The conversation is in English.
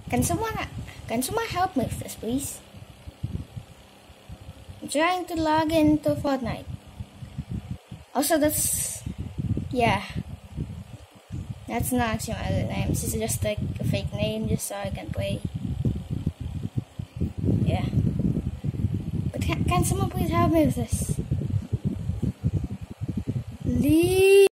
Can someone help me with this, please? I'm trying to log into Fortnite. Also, that's not actually my other name. This is just like a fake name, just so I can play. Yeah. But can someone please help me with this? Leave.